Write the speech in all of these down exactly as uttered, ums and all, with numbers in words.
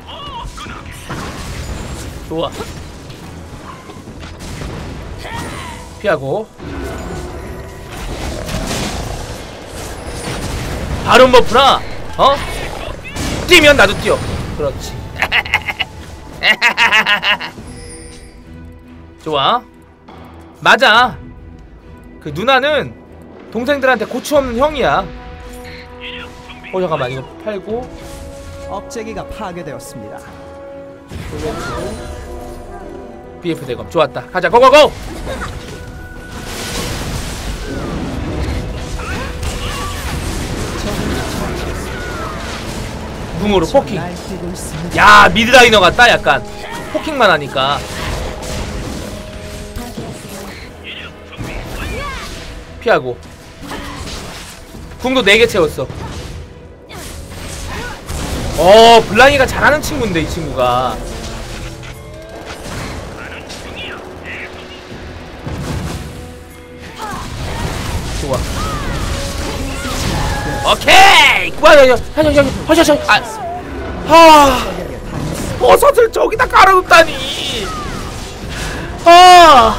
좋아. 피하고. 바론 버프라. 어? 뛰면 나도 뛰어. 그렇지. 좋아. 맞아. 그 누나는 동생들한테 고추 없는 형이야. 어 잠깐만 이거 팔고. 업체기가 파괴되었습니다. 비에프 대검 좋았다. 가자 고고고. 궁으로 포킹. 야 미드라이너 같다 약간. 포킹만 하니까. 피하고. 궁도 네 개 채웠어. 어 블랑이가 잘하는 친구인데 이 친구가. 좋아. 오케이. 와야야야야야야야야. 아. 버섯을 저기다 깔아놓다니. 아.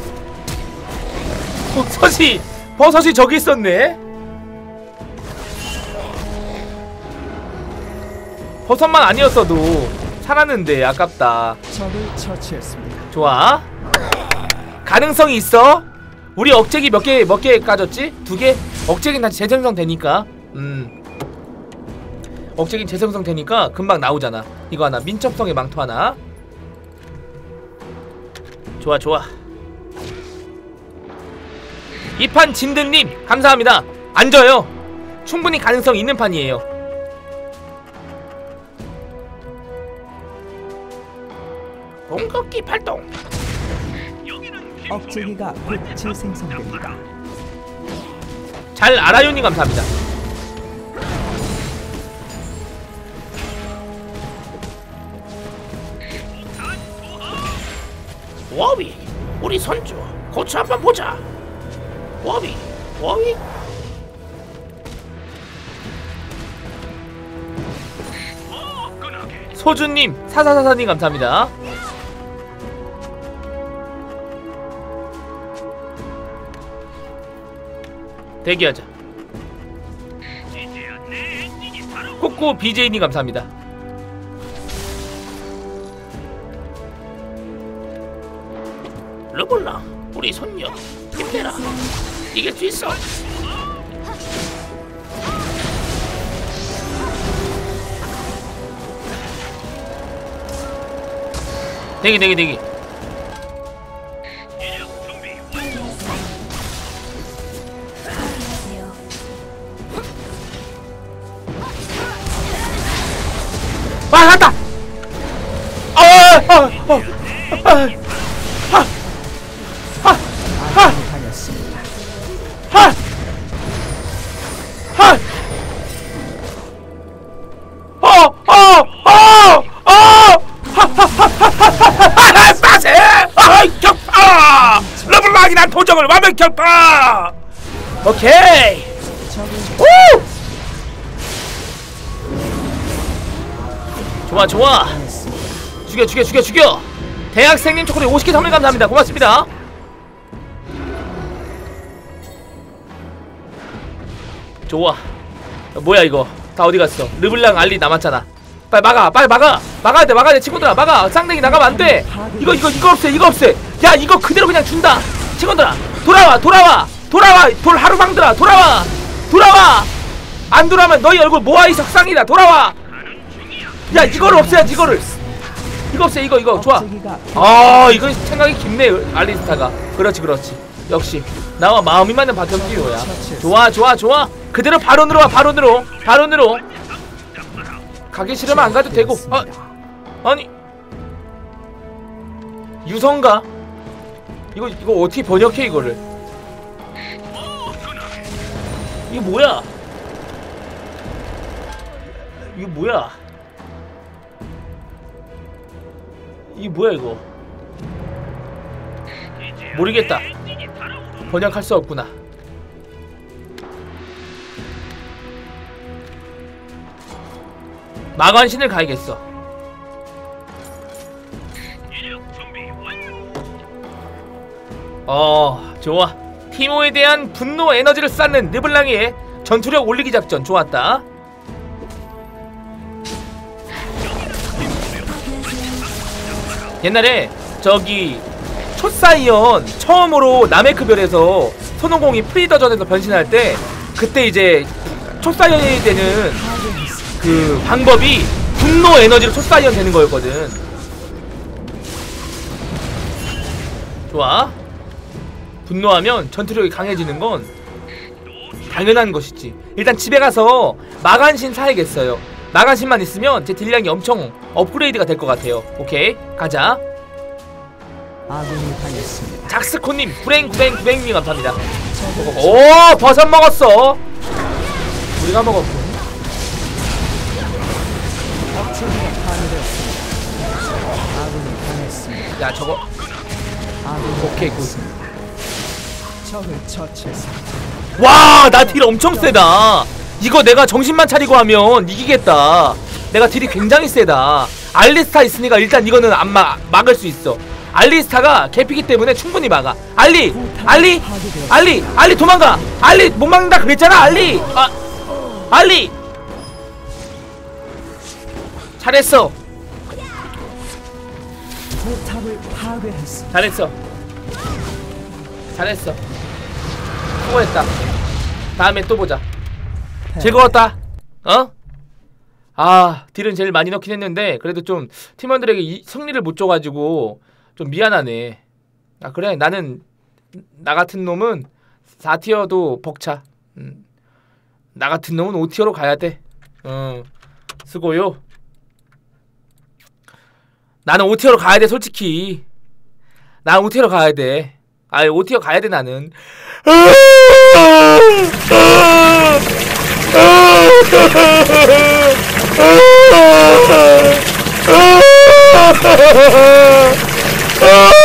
버섯이 버섯이 저기 있었네. 버섯만 아니었어도 살았는데 아깝다. 적을 처치했습니다. 좋아. 가능성이 있어. 우리 억제기 몇 개 몇 개 까졌지? 두 개? 억제기는 다시 재생성 되니까. 음. 억제기는 재생성 되니까 금방 나오잖아. 이거 하나. 민첩성의 망토 하나. 좋아 좋아. 이 판 진드님 감사합니다. 안 져요. 충분히 가능성 있는 판이에요. 공격기 발동. 억제기가 곧 재생성됩니다. 잘 알아요님 감사합니다. 워비 우리 선주 고추 한번 보자. 워비 워비. 소주님 사사사사님 감사합니다. 대기하자. 코코 비제이님 감사합니다. 르블랑 우리 손녀 힘내라. 이길 수 있어. 대기 대기 대기. 아 갔다. 아아아아아아아아 르블랑이란 도정을 완벽히 격파. 오케이. 오! 좋아 좋아. 죽여 죽여 죽여 죽여. 대학생님 초콜릿 오십 개 선물 감사합니다. 고맙습니다. 좋아. 뭐야 이거 다 어디갔어. 르블랑 알리 남았잖아. 빨리 막아 빨리 막아. 막아야 돼 막아야 돼 친구들아 막아. 쌍둥이 나가면 안돼. 이거 이거 이거 없애 이거 없애. 야 이거 그대로 그냥 준다. 친구들아 돌아와 돌아와 돌아와. 돌 하루방들아 돌아와 돌아와. 안 돌아오면 너희 얼굴 모아이 석상이다. 돌아와. 야 이거를 없애야지 이거를. 이거 없애 이거 이거 좋아. 아 이거 생각이 깊네 알리스타가. 그렇지 그렇지. 역시 나와 마음이 맞는 바텀 듀오야. 좋아 좋아 좋아. 그대로 바론으로 와. 바론으로 바론으로. 가기 싫으면 안 가도 되고. 아 아니 유성가? 이거 이거 어떻게 번역해 이거를? 이게 뭐야? 이게 뭐야? 이게 뭐야 이거? 모르겠다. 번역할 수 없구나. 마관신을 가야겠어. 어 좋아. 티모에 대한 분노 에너지를 쌓는 르블랑의 전투력 올리기 작전 좋았다. 옛날에 저기 초사이언 처음으로 나메크별에서 손오공이 프리더전에서 변신할 때 그때 이제 초사이언이 되는 그 방법이 분노 에너지로 초사이언 되는 거였거든. 좋아. 분노하면 전투력이 강해지는 건 당연한 것이지. 일단 집에 가서 마간신 사야겠어요. 마간신만 있으면 제 딜량이 엄청 업그레이드가 될 것 같아요. 오케이 가자. 아군이 당했습니다. 작스코님 구랭 구랭 구랭님 감사합니다. 오 버섯 먹었어. 우리가 먹었군. 업체계가 파괴되었습니다. 아군이 당했습니다. 야 저거 아군이 오케이 굿. 당했습니다. 적을 처치했습니다. 와 나 딜 엄청 세다. 이거 내가 정신만 차리고 하면 이기겠다. 내가 딜이 굉장히 세다. 알리스타 있으니까 일단 이거는 안 막, 막을 수 있어. 알리스타가 개피기 때문에 충분히 막아. 알리! 알리! 알리! 알리 도망가! 알리 못 막는다 그랬잖아 알리! 아! 알리! 잘했어. 포탑을 파괴했습니다. 잘했어. 잘했어. 수고했다. 다음에 또 보자. 즐거웠다. 어? 아 딜은 제일 많이 넣긴 했는데 그래도 좀 팀원들에게 이, 승리를 못 줘가지고 좀 미안하네. 아 그래 나는 나 같은 놈은 사 티어도 벅차. 음. 나 같은 놈은 오 티어로 가야 돼. 어 수고요. 나는 오 티어로 가야 돼 솔직히. 난 오 티어로 가야 돼. 아이 오 티어 가야 돼 나는. 아